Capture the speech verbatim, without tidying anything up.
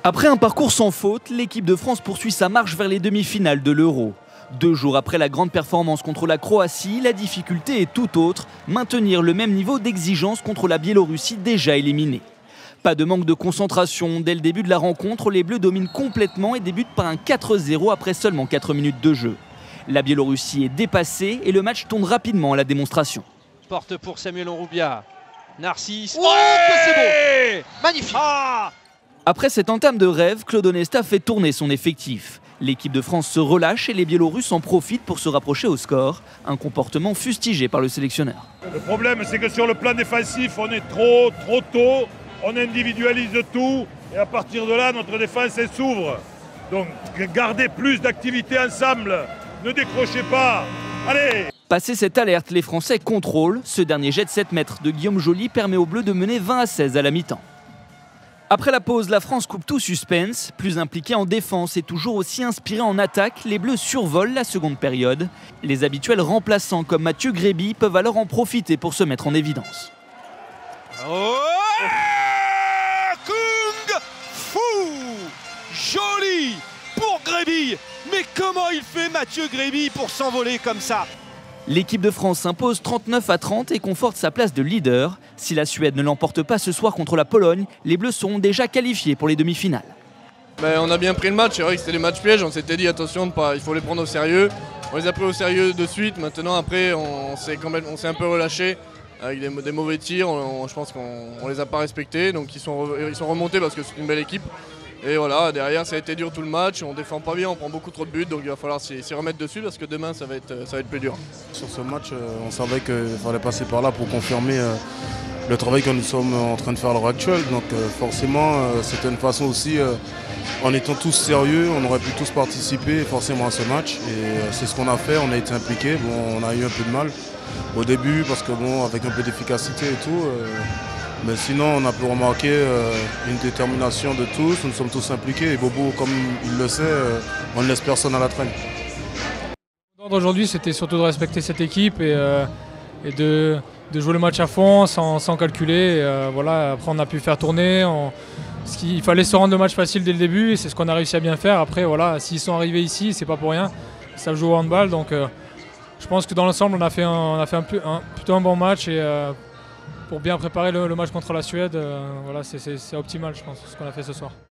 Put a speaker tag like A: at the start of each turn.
A: Après un parcours sans faute, l'équipe de France poursuit sa marche vers les demi-finales de l'Euro. Deux jours après la grande performance contre la Croatie, la difficulté est tout autre, maintenir le même niveau d'exigence contre la Biélorussie déjà éliminée. Pas de manque de concentration, dès le début de la rencontre, les Bleus dominent complètement et débutent par un quatre zéro après seulement quatre minutes de jeu. La Biélorussie est dépassée et le match tourne rapidement à la démonstration.
B: Porte pour Samuel Onroubia, Narcisse,
C: ouais,
B: oh, c'est beau,
C: magnifique.
B: Ah
A: Après cette entame de rêve, Claude Onesta fait tourner son effectif. L'équipe de France se relâche et les Biélorusses en profitent pour se rapprocher au score, un comportement fustigé par le sélectionneur.
D: Le problème, c'est que sur le plan défensif, on est trop, trop tôt, on individualise tout et à partir de là, notre défense elle s'ouvre. Donc gardez plus d'activité ensemble, ne décrochez pas, allez!
A: Passé cette alerte, les Français contrôlent. Ce dernier jet de sept mètres de Guillaume Joly permet aux Bleus de mener vingt à seize à la mi-temps. Après la pause, la France coupe tout suspense. Plus impliquée en défense et toujours aussi inspirée en attaque, les Bleus survolent la seconde période. Les habituels remplaçants comme Mathieu Gréby peuvent alors en profiter pour se mettre en évidence.
B: Oh Kung Fu Joli pour Gréby. Mais comment il fait Mathieu Gréby pour s'envoler comme ça?
A: L'équipe de France s'impose trente-neuf à trente et conforte sa place de leader. Si la Suède ne l'emporte pas ce soir contre la Pologne, les Bleus seront déjà qualifiés pour les demi-finales.
E: Ben, on a bien pris le match, c'est vrai que c'était des matchs pièges, on s'était dit attention, pas, il faut les prendre au sérieux. On les a pris au sérieux de suite, maintenant après on s'est un peu relâché avec des, des mauvais tirs, on, on, je pense qu'on ne les a pas respectés, donc ils sont, ils sont remontés parce que c'est une belle équipe. Et voilà, derrière ça a été dur tout le match, on défend pas bien, on prend beaucoup trop de buts, donc il va falloir s'y remettre dessus parce que demain ça va être, ça va être plus dur.
F: Sur ce match, on savait qu'il fallait passer par là pour confirmer le travail que nous sommes en train de faire à l'heure actuelle. Donc forcément, c'était une façon aussi, en étant tous sérieux, on aurait pu tous participer forcément à ce match. Et c'est ce qu'on a fait, on a été impliqués. Bon, on a eu un peu de mal au début parce que bon, avec un peu d'efficacité et tout. Mais sinon, on a pu remarquer euh, une détermination de tous, nous sommes tous impliqués et Bobo, comme il le sait, euh, on ne laisse personne à la traîne.
G: Aujourd'hui, c'était surtout de respecter cette équipe et, euh, et de, de jouer le match à fond, sans, sans calculer. Et, euh, voilà. Après, on a pu faire tourner. On, il fallait se rendre le match facile dès le début et c'est ce qu'on a réussi à bien faire. Après, voilà, s'ils sont arrivés ici, c'est pas pour rien. Ils savent jouer au handball. Donc, euh, je pense que dans l'ensemble, on a fait, un, on a fait un, un, plutôt un bon match. Et, euh, pour bien préparer le, le match contre la Suède, euh, voilà, c'est optimal, je pense, ce qu'on a fait ce soir.